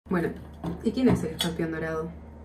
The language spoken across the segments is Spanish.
Bueno, ¿y quién es el escorpión dorado?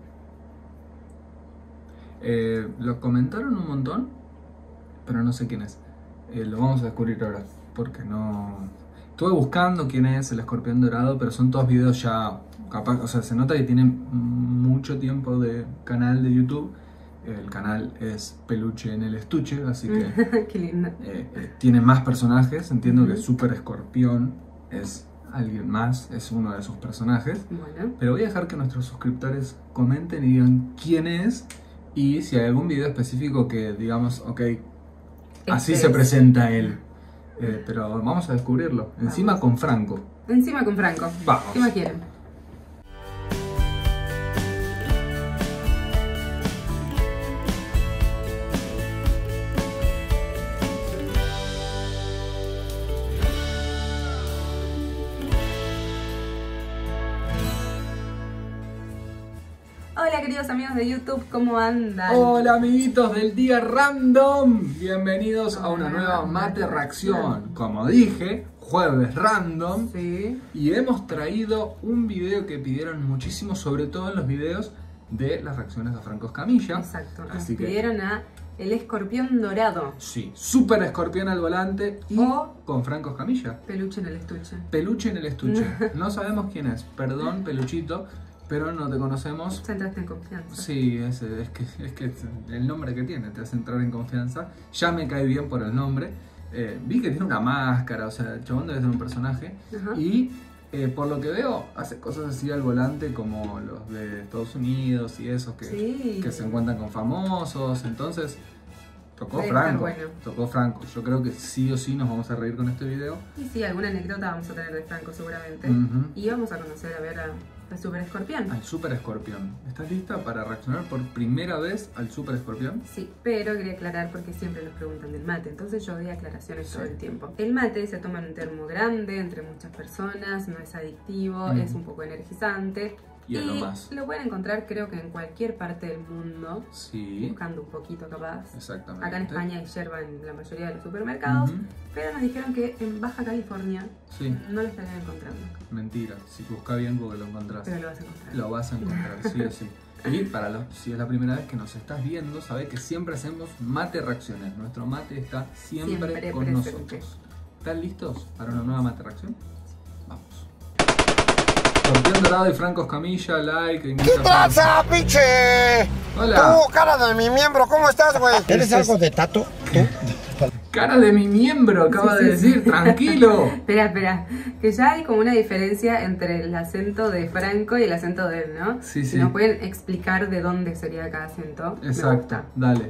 Lo comentaron un montón, pero no sé quién es. Lo vamos a descubrir ahora, porque no... Estuve buscando quién es el escorpión dorado, pero son todos videos ya capaz, o sea, se nota que tienen mucho tiempo de canal de YouTube. El canal es Peluche en el Estuche, así que Qué lindo. Tiene más personajes. Entiendo que Super Escorpión es alguien más, es uno de sus personajes. Bueno. Pero voy a dejar que nuestros suscriptores comenten y digan quién es y si hay algún video específico que digamos, ok, así se presenta él. Pero vamos a descubrirlo. Encima con Franco. Encima con Franco. Vamos. ¿Qué más quieren? Hola queridos amigos de YouTube, ¿cómo andan? Hola amiguitos del día random. Bienvenidos a una nueva mate reacción. Como dije, jueves random. Sí. Y hemos traído un video que pidieron muchísimo, sobre todo en los videos de las reacciones a Franco Escamilla. Exacto, nos Así que pidieron a el escorpión dorado. sí, Super Escorpión al volante y con Franco Escamilla. Peluche en el estuche. Peluche en el estuche. No sabemos quién es, perdón Peluchito, pero no te conocemos. Ya entraste en confianza. Sí, es que el nombre que tiene te hace entrar en confianza. Ya me cae bien por el nombre. Vi que tiene una máscara, o sea, el chabón debe ser un personaje. Ajá. Y por lo que veo, hace cosas así al volante como los de Estados Unidos y esos que se encuentran con famosos. Entonces, tocó Debe Franco. estar bueno. Tocó Franco. Yo creo que sí o sí nos vamos a reír con este video. Y sí, alguna anécdota vamos a tener de Franco seguramente. Y vamos a conocer a ver a Super Escorpión. Al Super Escorpión. ¿Estás lista para reaccionar por primera vez al Super Escorpión? Sí, pero quería aclarar porque siempre nos preguntan del mate, entonces yo doy aclaraciones todo el tiempo. El mate se toma en un termo grande, entre muchas personas, no es adictivo, es un poco energizante. Y es lo más. Lo pueden encontrar creo que en cualquier parte del mundo, Sí. buscando un poquito capaz. Exactamente. Acá en España hay yerba en la mayoría de los supermercados, pero nos dijeron que en Baja California Sí. no lo estarían encontrando. Mentira, si buscas bien porque lo encontrás. Pero lo vas a encontrar. Lo vas a encontrar, sí o sí. Y si es la primera vez que nos estás viendo, sabés que siempre hacemos mate reacciones. Nuestro mate está siempre con presente. nosotros. ¿Están listos para una nueva mate reacción? Vamos. Escorpión dorado y Franco Escamilla, like. ¿Qué pasa, pinche? Hola. Tú, cara de mi miembro, ¿cómo estás, güey? ¿Eres algo de tato? ¿Tú? Cara de mi miembro, acaba de decir, tranquilo. Espera, que ya hay como una diferencia entre el acento de Franco y el acento de él, ¿no? Sí, Si sí. nos pueden explicar de dónde sería cada acento. Me Exacto, gusta. dale.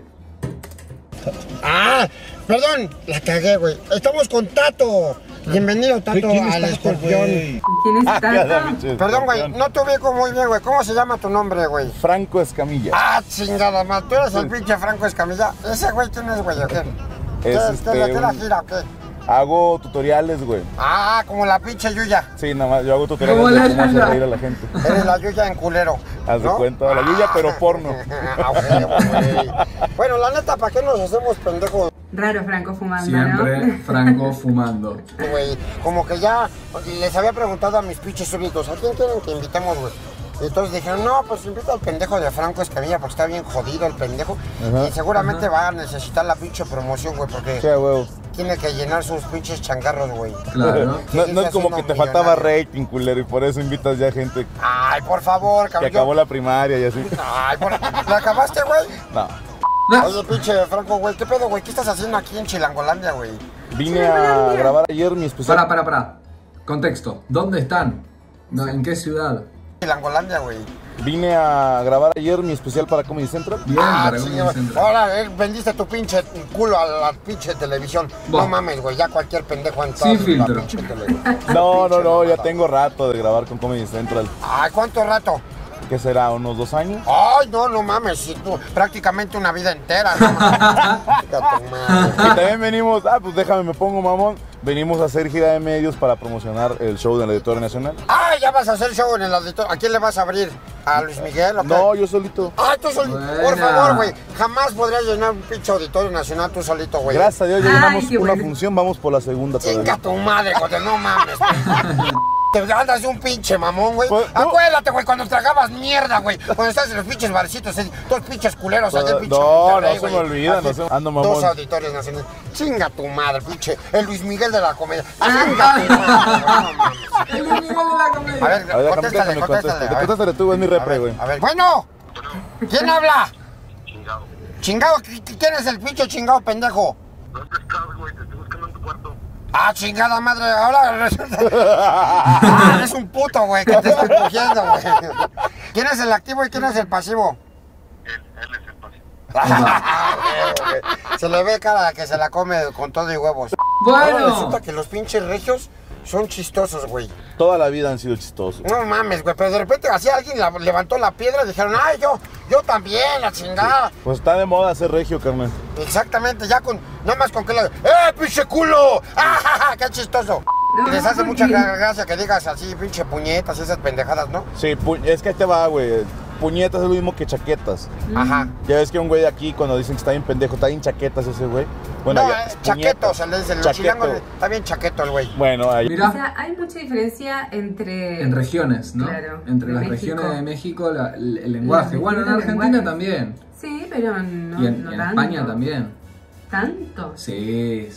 Ah, perdón, la cagué, güey. Estamos con Tato. Bienvenido, Tato, al escorpión. ¿Quién es Tato? Perdón, güey, no te ubico muy bien, güey. ¿Cómo se llama tu nombre, güey? Franco Escamilla. Ah, chingada, man. ¿Tú eres el pinche Franco Escamilla? ¿Ese güey quién es, güey, o qué? ¿Qué la gira o qué? Hago tutoriales, güey. Ah, como la pinche Yuya. Sí, nada más, yo hago tutoriales Como de la cómo hacer Yuya. reír a la gente. Eres la Yuya en culero. Haz de ¿no? cuenta, la Yuya, pero porno. Ah, güey. Bueno, la neta, ¿para qué nos hacemos pendejos? Raro Franco fumando, Siempre ¿no? Franco fumando. Güey, como que ya les había preguntado a mis pinches súbditos, ¿a quién quieren que invitemos, güey? Y entonces dijeron, no, pues invita al pendejo de Franco Escamilla porque está bien jodido el pendejo. Y seguramente va a necesitar la pinche promoción, güey, porque Che, huevo. tiene que llenar sus pinches changarros, güey. Claro. No es como que te faltaba rating, culero, y por eso invitas ya gente Ay, por favor, que cabrón. acabó la primaria y así. Ay, ¿la acabaste, güey? No. Oye, pinche Franco, güey, ¿qué pedo, güey? ¿Qué estás haciendo aquí en Chilangolandia, güey? Vine a grabar ayer mi especial. Para. Contexto. ¿Dónde están? No, ¿en qué ciudad? Chilangolandia, güey. Vine a grabar ayer mi especial para Comedy Central. Bien, para sí, Comedy güey. Central. Ahora vendiste tu pinche culo a la pinche televisión. Buah. No mames, güey, ya cualquier pendejo en Sin toda filtro. la pinche televisión. No, ya tengo rato de grabar con Comedy Central. Ay, ¿cuánto rato? ¿Qué será? ¿Unos 2 años? Ay, no mames, si tú, prácticamente una vida entera, no mames. Chica tu madre. Y también venimos, pues déjame, me pongo mamón. Venimos a hacer gira de medios para promocionar el show del Auditorio Nacional. Ay, ya vas a hacer show en el auditorio. ¿A quién le vas a abrir? ¿A Luis Miguel o qué? No, yo solito. Ay, tú solito. Buena. Por favor, güey. Jamás podrías llenar un pinche auditorio nacional tú solito, güey. Gracias a Dios ya Ay, llenamos qué una bueno. función, vamos por la segunda Chinga todavía. tu madre, joder, no mames. Te andas de un pinche mamón, güey. Pues, no. Acuérdate, güey, cuando tragabas mierda, güey. Cuando estás en los pinches barcitos, todos pinches culeros allá en pinche No, Monterrey, no se me güey. olvida, Así, no se... Ando mamón. Dos auditorios nacionales. Chinga tu madre, pinche. El Luis Miguel de la comedia. Chinga tu madre, no mames. El Luis Miguel de la comedia. A ver, déjame contéstale. que me conteste. Contéstale tú, es mi A repre, ver, güey. a ver. Bueno, ¿quién habla? Chingado. Chingado, ¿quién es el pinche chingado pendejo? ¿Dónde estás, güey? Te estoy buscando en tu cuarto. Ah, chingada madre, ahora resulta. Ah, es un puto, güey, que te estoy cogiendo, güey. ¿Quién es el activo y quién es el pasivo? Él es el pasivo. Se le ve cara que se la come con todo y huevos. Ahora Bueno. resulta que los pinches regios son chistosos, güey. Toda la vida han sido chistosos. No mames, güey, pero de repente así alguien levantó la piedra y dijeron, ay, yo también, la chingada. Pues está de moda ser regio, carnal. Exactamente, ya con, nada más con que le, pinche culo! ¡Ah, ja, ja! ¡Qué chistoso! No, Les hace ¿por mucha qué? gracia que digas así, pinche puñetas y esas pendejadas, ¿no? Sí, es que ahí te va, güey. Puñetas es lo mismo que chaquetas. Ajá. Ya ves que un güey de aquí, cuando dicen que está bien pendejo, está bien chaquetas ese güey. Bueno, No, allá, chaqueto, puñetas. se le dice, los Chaqueto. chilangos, está bien chaqueto el güey. Bueno, ahí. O Mira, sea, hay mucha diferencia entre... en regiones, ¿no? Claro, Entre de las México. regiones de México, el lenguaje. Las Bueno, en regiones de Argentina lenguajes. también. Sí, pero no, Y en, no en tanto. España también. ¿Tanto? Sí.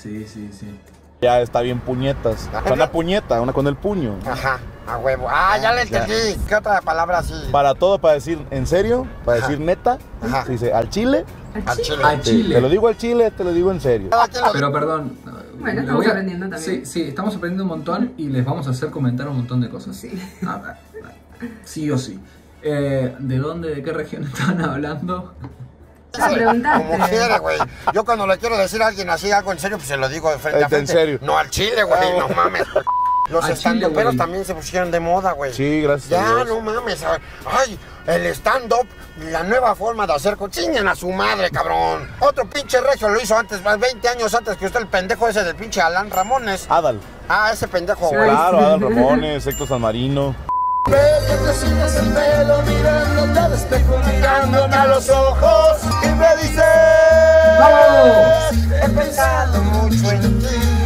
Ya está bien puñetas. O sea, una puñeta, una con el puño. Ajá, a huevo. Ah, ya le entendí. ¿Qué otra palabra así? Para todo, para decir en serio, para decir neta, Ajá. se dice al chile. Al chile. A Chile. Te lo digo al chile, te lo digo en serio. Cada quien lo Pero perdón. Bueno, le estamos voy a- aprendiendo también. Sí, estamos aprendiendo un montón y les vamos a hacer comentar un montón de cosas. Sí. A ver, sí o sí. ¿De dónde, de qué región están hablando? Ya preguntaste. Como quiera, güey. Yo cuando le quiero decir a alguien así algo en serio, pues se lo digo de frente a ¿En frente. serio? No al chile, güey, no mames. Los Al chile, estandoperos güey. también se pusieron de moda, güey. Sí, gracias a Ya, Dios. no mames. Ay, el stand-up, la nueva forma de hacer cochinen a su madre, cabrón. Otro pinche regio lo hizo antes, más 20 años antes que usted, el pendejo ese del pinche Alan Ramones. Adal. Ah, ese pendejo, Sí, güey. Claro, Adal Ramones, Héctor San Marino. Mirándome a los ojos y me dice, ¡Vamos! he pensado mucho en ti.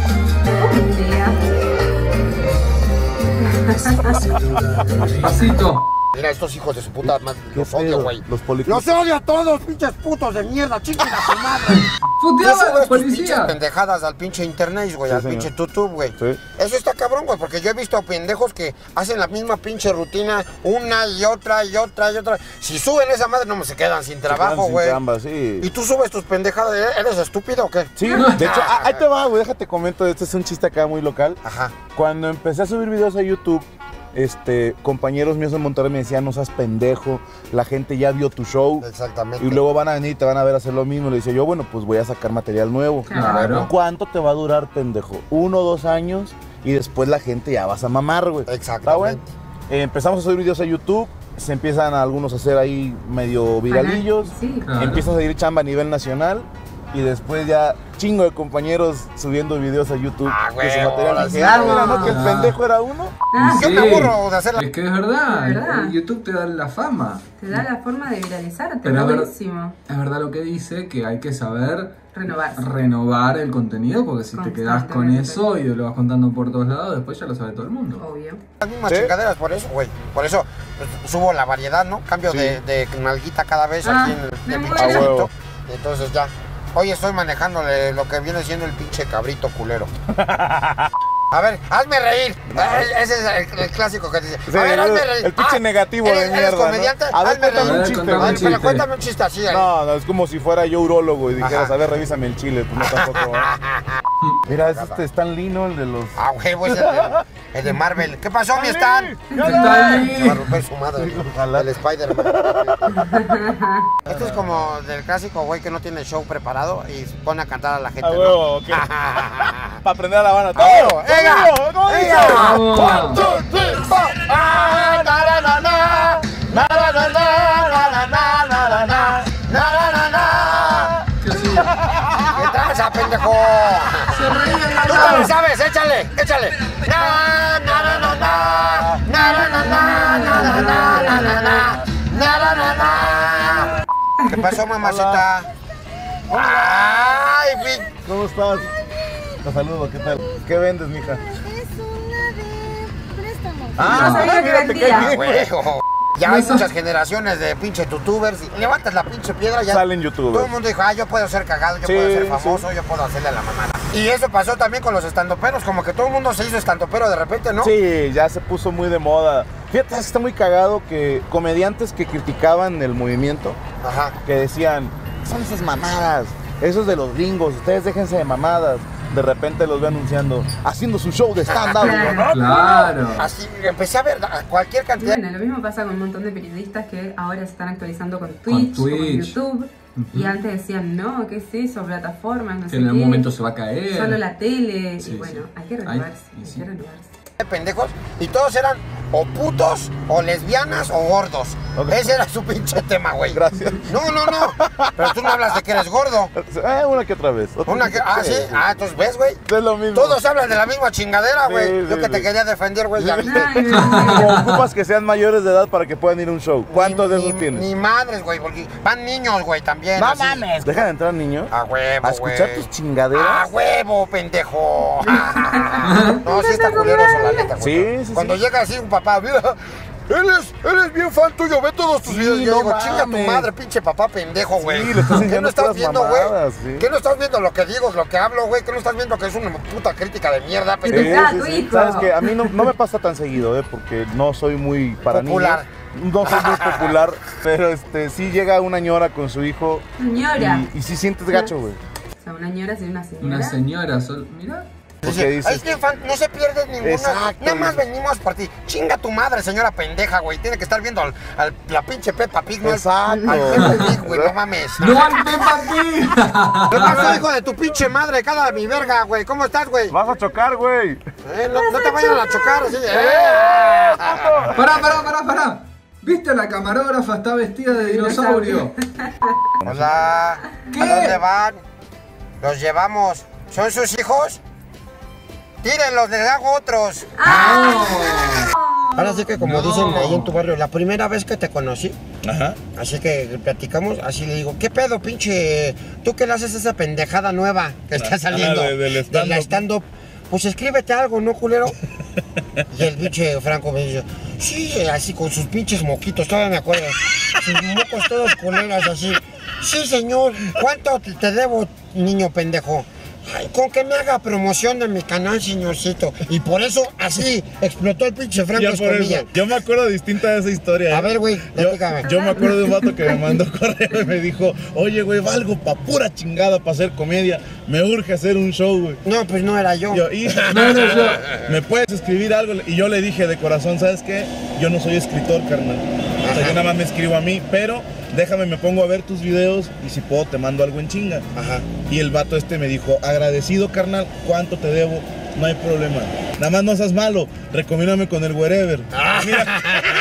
Pasito. Mira, estos hijos de su puta madre, ¿Qué los odio, pedo? güey. Los policías. Los odio a todos, pinches putos de mierda, chiquen a su madre. Yo ¡Puteaba subo a la estos pinches policía! pendejadas al pinche internet, güey, Sí, al señor. pinche YouTube, güey. Sí. Eso está cabrón, güey, porque yo he visto pendejos que hacen la misma pinche rutina una y otra y otra y otra. Si suben esa madre, no me se quedan sin trabajo, Sin güey. chamba, sí. Y tú subes tus pendejadas, ¿eres estúpido o qué? Sí, de hecho, ahí te va, güey, déjate comento, este es un chiste acá muy local. Ajá. Cuando empecé a subir videos a YouTube, compañeros míos en Monterrey me decían, no seas pendejo, la gente ya vio tu show. Exactamente. Y luego van a venir y te van a ver hacer lo mismo. Le decía yo, bueno, pues voy a sacar material nuevo. Claro. ¿Cuánto te va a durar, pendejo? 1 o 2 años y después la gente ya vas a mamar, güey. Exactamente. ¿Está bueno? Empezamos a subir videos a YouTube, se empiezan algunos a hacer ahí medio viralillos. Sí. Claro. Empieza a seguir chamba a nivel nacional y después ya chingo de compañeros subiendo videos a YouTube Ah, de su güey, material. ahora Dije, sí. ah, mira, ¿no? Que el Ah. pendejo era uno. Ah, Yo me aburro de hacer la... Es que es verdad, Es verdad. YouTube te da la fama. Te da la forma de viralizarte, Pero está es ver- buenísimo. Es verdad lo que dice, que hay que saber Renovarse. renovar el contenido, porque si te quedas con Constantemente. eso y lo vas contando por todos lados, después ya lo sabe todo el mundo. Obvio. Las mismas ¿Sí? chingaderas por eso, güey. Por eso pues, subo la variedad, ¿no? Cambio Sí. de nalguita cada vez Ah, aquí en me el muero. pinche A huevo. cabrito. Entonces ya. Hoy estoy manejándole lo que viene siendo el pinche cabrito culero. A ver, hazme reír. Ese es el clásico que dice. Sí, A ver, hazme reír. el pinche negativo de ¿eres mierda, ¿no? comediante? A ver, Hazme cuéntame reír. un chiste, contame A ver, un pero chiste. cuéntame un chiste así. No, es como si fuera yo urólogo y dijeras, Ajá. a ver, revísame el chile. Pues no tampoco. Mira, es Stan Lee, ¿no? El de los... Ah, huevo, ese es el de Marvel. ¿Qué pasó, mi Stan? ¿Qué tal? Se va a romper su madre. Ojalá. El Spider-Man. Este es como del clásico güey que no tiene show preparado y se pone a cantar a la gente. A ¿no? huevo, ok. Para aprender a la banda. ¡A huevo! ¡Todo! ¡Venga! ¿Cómo dice? ¡Venga! Vamos. 1, 2, 3, 4. ¡Ah! ¡Na, na, na, na! ¡Na, na, na, na! ¡Na, na, na, na, na! ¡Na, na, na, na! ¿Qué sigue? ¿Qué tranza, pendejo? Se reían ¡Tú al te lo lado. sabes! ¡Échale! ¡Échale! ¡Na, na, na, na, na! ¡Na, na, na, na! ¡Na, na, na, na, na, na! ¡Na, na, na, na! ¿Qué pasó, mamacita? ¡Ay, pi- ¿Cómo estás? Te saludo, ¿qué tal? ¿Qué vendes, mija? Es una de préstamos. No sabía que mira, te vendía. caí bien, güey. Güey, ya hay muchas generaciones de pinche tutubers. Y levantas la pinche piedra ya. Salen youtubers. Todo el mundo dijo, yo puedo ser cagado, yo Sí, puedo ser famoso, yo puedo hacerle a la mamada. Y eso pasó también con los estandoperos, como que todo el mundo se hizo estandopero de repente, ¿no? Sí, ya se puso muy de moda. Fíjate, está muy cagado que comediantes que criticaban el movimiento, Ajá. que decían, son esas mamadas, esos de los gringos, ustedes déjense de mamadas. De repente los ve anunciando, haciendo su show de stand-up. Claro. Claro. Así empecé a ver cualquier Y cantidad. bueno, lo mismo pasa con un montón de periodistas que ahora se están actualizando con Twitch, con YouTube. Y antes decían, no, ¿qué es eso? Plataformas, no Que sé en qué. algún momento se va a caer. Solo la tele. Sí, y bueno, sí. hay que renovarse. Ay, Hay sí. que renovarse. Pendejos y todos eran o putos o lesbianas o gordos. Ok. Ese era su pinche tema, güey. Gracias. No. Pero tú no hablas de que eres gordo. Una que otra vez. Una que, sí. Entonces ves, güey. Es lo mismo. Todos hablan de la misma chingadera, güey. Sí, Yo sí, que te sí. quería defender, güey. Ya viste. Ay, Como ocupas que sean mayores de edad para que puedan ir a un show. ¿Cuántos de esos tienes? Ni madres, güey, porque van niños, güey, también. No así. mames. ¿Dejan entrar niños? A huevo, ¿A escuchar güey. tus chingaderas? ¡A huevo, pendejo! No, sí está culero eso, la neta, güey. Sí, sí, Cuando sí. llega así un papá, mira, él es bien fan tuyo, ve todos tus Sí, videos. Y yo no digo, chinga tu mames. madre, pinche papá pendejo, güey. Sí, le estás ¿Qué enseñando no estás puras viendo, mamadas, güey? sí. ¿Qué no estás viendo lo que digo, lo que hablo, güey? ¿Qué no estás viendo que es una puta crítica de mierda, Sí, pendejo? Ah, tu hijo. Sabes que a mí no me pasa tan seguido, porque no soy muy para Popular. niños. No soy muy popular, pero sí llega una ñora con su hijo Señora. y sí sientes gacho, güey. O sea, una señora sin una señora. Una señora, mira. Porque Dice, dices, "Ay, es bien fan, no se pierde ninguna. Exacto. Nada más venimos por ti. Chinga tu madre, señora pendeja, güey. Tiene que estar viendo la pinche Peppa Pig, ¿no? Exacto. Al Peppa Pig, güey, no mames. ¡No al Peppa Pig! ¿Qué pasó, hijo de tu pinche madre? Cada mi verga, güey. ¿Cómo estás, güey? vas a chocar, güey. No te vayan a chocar, así. Pará. ¿Viste la camarógrafa? Está vestida de dinosaurio. Hola. ¿Qué? ¿A dónde van? Los llevamos. ¿Son sus hijos? Tírenlos, les hago otros. Ahora sí que como No. dicen ahí en tu barrio, la primera vez que te conocí, Ajá. así que platicamos, así le digo, ¿qué pedo, pinche? ¿Tú qué le haces a esa pendejada nueva que está saliendo? del stand-up. De la stand-up. Pues escríbete algo, ¿no, culero? Y el pinche Franco me dice, sí, así con sus pinches moquitos, todavía me acuerdo. Sus mocos todos culeros así. Sí, señor, ¿cuánto te debo, niño pendejo? Ay, con que me haga promoción de mi canal, señorcito. Y por eso, así, explotó el pinche Franco Ya por Escamilla. eso. Yo me acuerdo distinta de esa historia. A ver, güey, Yo, platícame. yo me acuerdo de un vato que me mandó correo y me dijo, oye, güey, valgo pa' pura chingada para hacer comedia. Me urge hacer un show, güey. No, pues no era yo. Yo, hijo, ¿me puedes escribir algo? Y yo le dije de corazón, ¿sabes qué? Yo no soy escritor, carnal. O sea, yo nada más me escribo a mí, pero déjame, me pongo a ver tus videos y si puedo te mando algo en chinga. Ajá. Y el vato me dijo, agradecido, carnal, ¿cuánto te debo? No hay problema. Nada más no seas malo, recomiéndame con el wherever. Mira,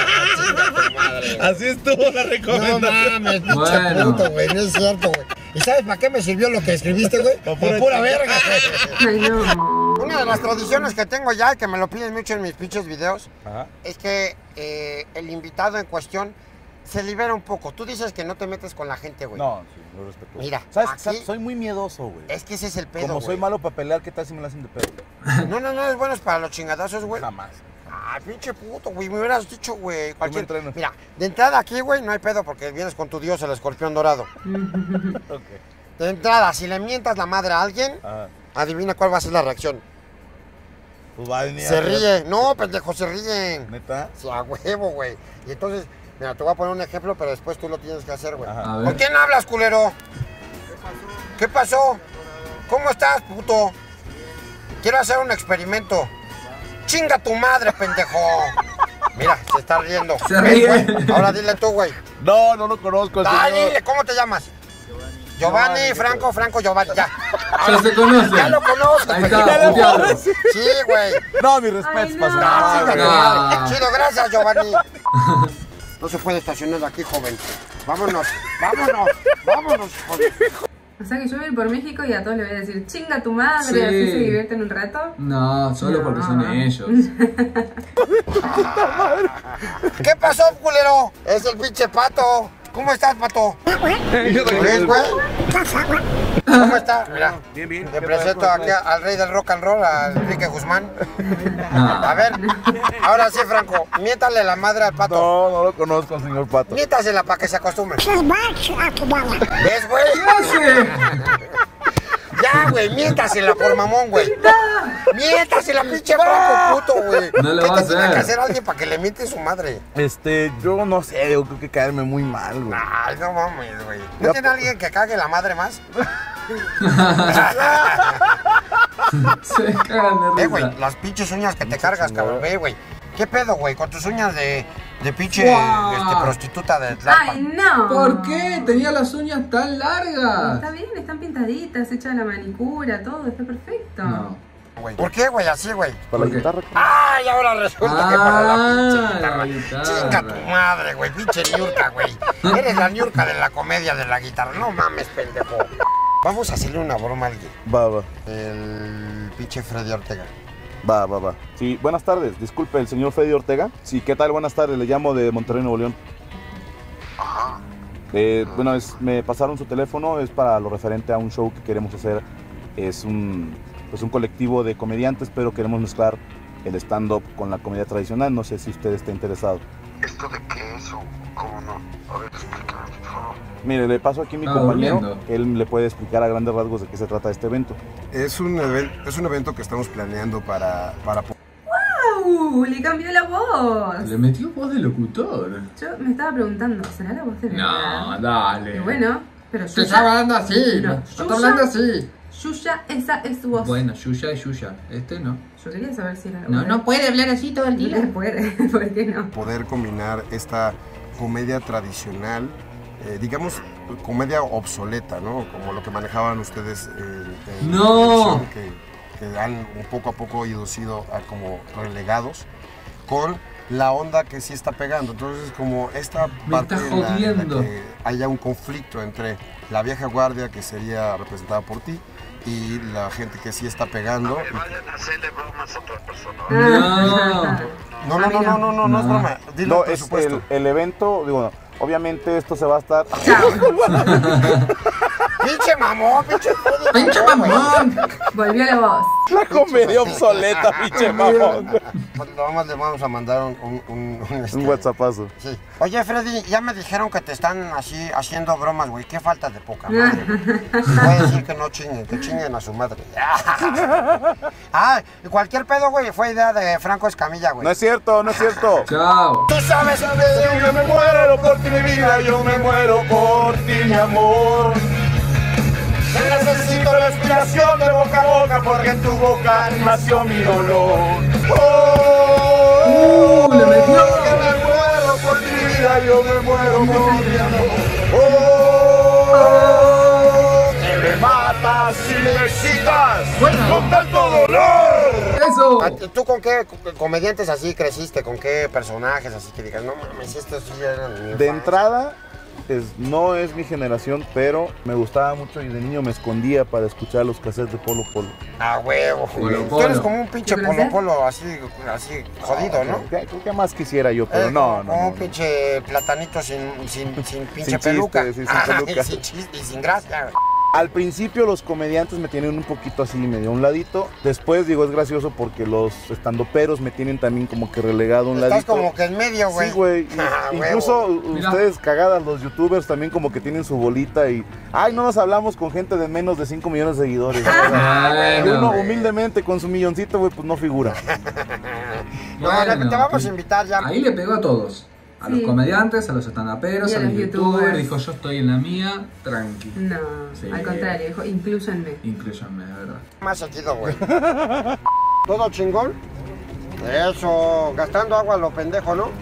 así estuvo la No recomendación. mames, pinche Bueno. puto, güey, no es cierto, güey. ¿Y sabes para qué me sirvió lo que escribiste, güey? Pa' Por pura pura chingada. verga, güey. Ay, no. Una de las tradiciones que tengo ya, y que me lo piden mucho en mis pinches videos, Ajá. es que el invitado en cuestión se libera un poco. Tú dices que no te metes con la gente, güey. No, sí, lo respeto. Mira, ¿Sabes? aquí- Soy muy miedoso, güey. Es que ese es el pedo, Como soy güey. malo para pelear, ¿qué tal si me la hacen de pedo? No, es bueno para los chingadazos, güey. Jamás. Ah, pinche puto, güey, me hubieras dicho, güey, cualquier... entrenas. Mira, de entrada aquí, güey, no hay pedo porque vienes con tu dios, el escorpión dorado. Ok. De entrada, si le mientas la madre a alguien, Ajá. adivina cuál va a ser la reacción. Pues va a venir Se a- ríe. No, pendejo, se ríen. ¿Neta? Sí, a huevo, güey. Y entonces, mira, te voy a poner un ejemplo, pero después tú lo tienes que hacer, güey. Ajá. A ¿Con ver. quién hablas, culero? ¿Qué pasó? ¿Cómo estás, puto? Quiero hacer un experimento. ¡Chinga tu madre, pendejo! Mira, se está riendo. Se ríe. Güey, ahora dile tú, güey. No, no lo conozco. al Ay, señor. dile, ¿cómo te llamas? Giovanni, Franco, Giovanni, ya. Ya se conoce. Ya lo conozco, Ahí pendejo. está, un diablo. Sí, güey. No, mi respeto Ay, para su no. Ah, madre. chinga tu madre. No. Chido, gracias, Giovanni. No se puede estacionar aquí, joven. Vámonos, joven. O sea que yo voy a ir por México y a todos les voy a decir, chinga tu madre, Sí. así se divierten un rato. No, solo porque son No. ellos. ¿Qué pasó, culero? Es el pinche Pato. ¿Cómo estás, Pato? ¿Ves, güey? ¿Cómo está? Mira, Bien, bien. le presento aquí al rey del rock and roll, al Enrique Guzmán. Ah. A ver, ahora sí, Franco, miéntale la madre al pato. No lo conozco, señor Pato. Miéntasela para que se acostumbre. ¿Ves, güey? Ya, güey, miéntasela por mamón, güey. Miéntasela, pinche Franco, puto, güey. No lo ¿Qué va a te tiene hacer. que hacer alguien para que le miente su madre? Yo no sé, yo creo que caerme muy mal, güey. Ay, no mames, güey. ¿No Ya, tiene alguien que cague la madre más? Se cagan de Güey, risa. las pinches uñas que te cargas, cabrón. Ve, güey. ¿Qué pedo, güey? Con tus uñas de pinche Wow. prostituta de Tlalpan. ¡Ay, no! ¿Por qué? Tenía las uñas tan largas. Está bien, están pintaditas, hecha la manicura, todo, está perfecto. No. Güey. ¿Por qué, güey? Así, güey. Para ¿Por la qué? guitarra. ¡Ay, ahora resulta que para la pinche Ah, guitarra! la guitarra. Chinga tu madre, güey. Pinche ñurca, güey. Eres la ñurca de la comedia de la guitarra. No mames, pendejo. Vamos a hacerle una broma a alguien. Va. El pinche Freddy Ortega. Va. Sí, buenas tardes. Disculpe, el señor Freddy Ortega. Sí, ¿qué tal? Buenas tardes. Le llamo de Monterrey, Nuevo León. Bueno, me pasaron su teléfono. Es para lo referente a un show que queremos hacer. Es un colectivo de comediantes, pero queremos mezclar el stand-up con la comedia tradicional. No sé si usted está interesado. ¿Esto de qué es o cómo no? A ver, explícame, por favor. Mire, le paso aquí a mi Ah, compañero. durmiendo. Él le puede explicar a grandes rasgos de qué se trata este evento. Es un evento que estamos planeando para ¡Wow! Le cambió la voz. Le metió voz de locutor. Yo me estaba preguntando, ¿será la voz de No, verdad? dale. Y bueno, pero Te está hablando así. No, Está hablando así. Yuya, esa es su voz. Bueno, Yuya y Yuya. Este no. Yo quería saber si era la No, voz. no puede hablar así todo el No día. le puede, ¿por qué no? poder combinar esta comedia tradicional, digamos, comedia obsoleta, ¿no? Como lo que manejaban ustedes en ¡No! televisión, que han poco a poco ido sido como relegados, con la onda que sí está pegando. Entonces, como esta Me parte está en la jodiendo. que haya un conflicto entre la vieja guardia, que sería representada por ti, y la gente que sí está pegando. Vayan a hacerle bromas a otra persona. No. No es broma. Dile No, el es presupuesto. el evento, digo, obviamente esto se va a estar... ¡Pinche mamón, pinche Freddy! ¡Pinche mamón! Volvió la voz. La comedia obsoleta, pinche mamón. Pues nada más le vamos a mandar un Un WhatsAppazo. Sí. Oye, Freddy, ya me dijeron que te están así haciendo bromas, güey. Qué falta de poca madre. Voy a decir que no chinguen, que chinguen a su madre. Ah, y cualquier pedo, güey, fue idea de Franco Escamilla, güey. No es cierto, no es cierto. Chao. Tú sabes, Yo me muero por ti, mi vida, yo me muero por ti, mi amor. Necesito respiración de boca a boca porque en tu boca nació mi dolor. Le metió. Yo me muero por ti, mi vida, yo me muero por ti, amor. Que me matas y me excitas con tanto dolor. Eso. ¿tú con qué comediantes así creciste? ¿Con qué personajes así que digas, no mames, estos sí eran mi De infancia"? entrada, no es mi generación, pero me gustaba mucho y de niño me escondía para escuchar los cassettes de Polo Polo. Ah, huevo, güey. Polo Tú eres Polo. como un pinche ¿Te Polo conoces? Polo así jodido, ¿no? ¿Qué más quisiera yo? Pero no. Como un pinche platanito sin pinche Sin peluca. chiste, sí, sin peluca. Y sin chiste, y sin gracia, güey. Al principio los comediantes me tienen un poquito así, medio a un ladito. Después, digo, es gracioso porque los estandoperos me tienen también como que relegado a un Estás ladito. como que en medio, güey. Sí, güey. Ah, Incluso Mira. ustedes cagadas, los youtubers también como que tienen su bolita y... Ay, no nos hablamos con gente de menos de 5 millones de seguidores. Y uno Bueno. humildemente con su milloncito, güey, pues no figura. Bueno, te vamos pues, a invitar ya. Ahí le pegó a todos. A los Sí. comediantes, a los estandaperos, Y a a los los youtubers. youtubers. Dijo, yo estoy en la mía, tranqui. No, Sí. al contrario, dijo, inclúyanme. Incluyame, de verdad. Más seguido, güey. ¿Todo chingón? Eso, gastando agua a lo pendejo, ¿no?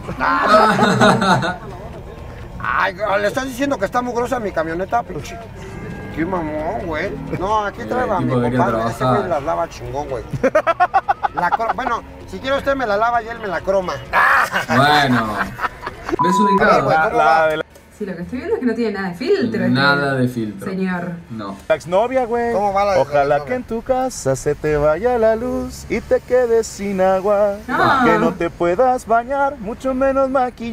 Ay, le estás diciendo que está mugrosa mi camioneta, pinche. Qué mamón, güey. No, aquí traigo a mi tipo quería compadre. Ese trabajar. güey las lava chingón, güey. Bueno, si quiere usted me la lava y él me la croma. Bueno. Desubicado. A ver, güey. ¿Cómo va? Sí, lo que estoy viendo es que no tiene nada de filtro. Nada de filtro. Señor. No. La exnovia, güey. ¿Cómo va la Ojalá exnovia? que en tu casa se te vaya la luz y te quedes sin agua. No. Que no te puedas bañar, mucho menos maquillar.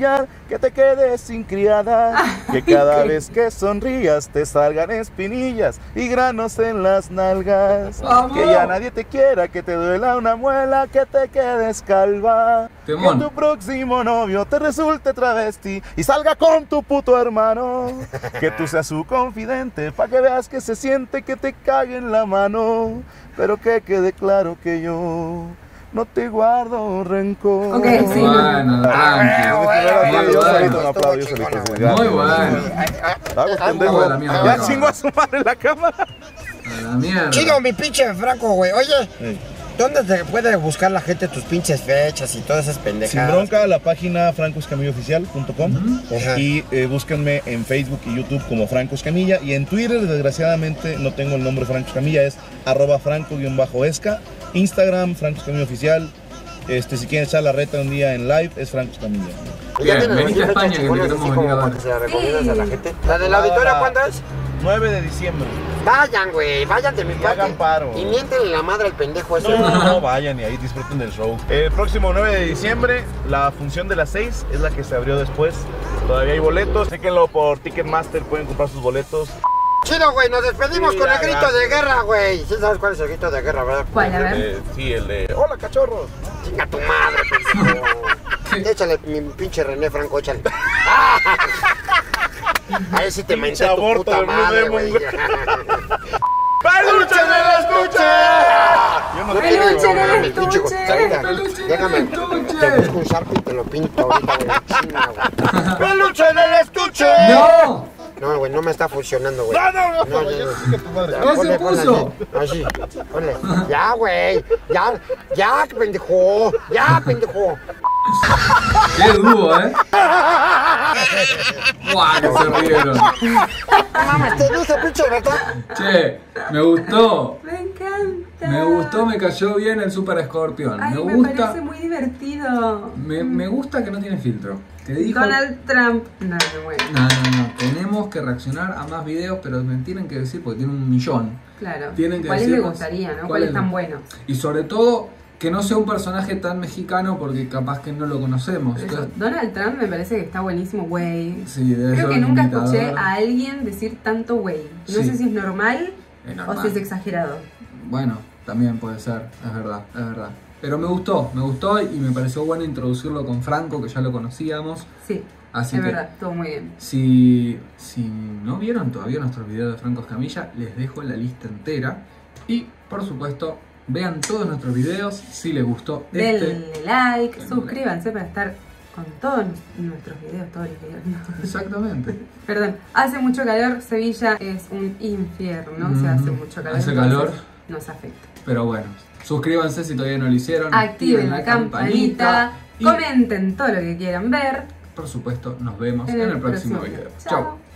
que te quedes sin criada, que cada vez que sonrías te salgan espinillas y granos en las nalgas, ¡Vamos! que ya nadie te quiera, que te duela una muela, que te quedes calva, Temón. que tu próximo novio te resulte travesti y salga con tu puto hermano, que tú seas su confidente pa' que veas que se siente que te cague en la mano, pero que quede claro que yo no te guardo rencor. Ok, sí. Bueno, tranqui. Yo solito, un Estuvo aplauso, yo chingona, solito, güey. ya. Muy bueno. Vamos, pendejo. Toda la mierda. Ya chingo a su madre en la cámara. A la mierda. Chido, mi pinche Franco, güey. Oye, Ey. ¿dónde te puede buscar la gente tus pinches fechas y todas esas Sin pendejadas? bronca, la página francoscamilloficial.com Ajá. y búsquenme en Facebook y YouTube como Franco Escamilla, y en Twitter desgraciadamente no tengo el nombre Franco Escamilla, es @franco_esca, Instagram Franco Escamilla Oficial. Si quieren echar la reta un día en live es Franco Escamilla. ¿Y Bien, ya tienes venite a así España, fechas que te chingonas queremos así venir a como para ver. que se la recomiendas a la Sí. gente? ¿La del auditorio cuándo es? 9 de diciembre. Vayan, güey, vayan de mi Y parte. hagan paro. Y miéntenle la madre al pendejo ese. No, vayan y ahí disfruten del show. El próximo 9 de diciembre, la función de las 6 es la que se abrió después. Todavía hay boletos. Chéquenlo por Ticketmaster, pueden comprar sus boletos. Chido, güey, nos despedimos Sí, con el ya, grito gracias. de guerra, güey. ¿Sí sabes cuál es el grito de guerra, verdad? ¿Cuál? A ver. Sí, el de hola cachorros. Chinga tu madre, pendejo. Échale, mi pinche René Franco, échale. Ahí sí te Pinche menté tu aborto puta de Blue madre, Demon, güey. güey. ¡Peluche en el estuche! Yo no Peluche en el Déjame, estuche. pinche cosita. Peluche en Déjame, el estuche. te busco un Sharpie y te lo pinto ahorita, güey. China, güey. ¡Peluche en el estuche! ¡No! No, güey, no me está funcionando, güey. No, no, no, No, ya no. no sigue tu madre. Ya, ¿Qué se ponle puso? así. Así, ponle. Ya, güey. Ya, pendejo. Ya, pendejo. ¡Qué dúo, ¡Guau, que se rieron! No mames, te dice pinche verdad. Che, me gustó. Me encanta. Me gustó, me cayó bien el Super Escorpión. Ay, Me me gusta. parece muy divertido. Me gusta que no tiene filtro. Te dijo. Donald Trump. No, bueno. No. Tenemos que reaccionar a más videos, pero me tienen que decir, porque tiene 1 millón. Claro. Tienen que ¿Cuáles le decirnos gustaría, no? cuál ¿Cuáles es tan lo- buenos? Y sobre todo, que no sea un personaje tan mexicano, porque capaz que no lo conocemos. Eso. Entonces, Donald Trump me parece que está buenísimo, güey. sí, debe Creo ser que un nunca imitador. escuché a alguien decir tanto güey. No Sí. sé si es normal, Es o normal. si es exagerado. Bueno, también puede ser, es verdad. Pero me gustó y me pareció bueno introducirlo con Franco, que ya lo conocíamos. Sí, Así es que verdad, estuvo muy bien. si no vieron todavía nuestros videos de Franco Escamilla, les dejo la lista entera. Y por supuesto, vean todos nuestros videos si les gustó Denle like, denle suscríbanse para estar con todos nuestros videos, todos los videos. No. Exactamente. Perdón, hace mucho calor, Sevilla es un infierno, se hace mucho calor. Hace entonces calor. Nos afecta. Pero bueno, suscríbanse si todavía no lo hicieron. Activen la campanita, y comenten todo lo que quieran ver. por supuesto, nos vemos en en el próximo video. Chao. Chau.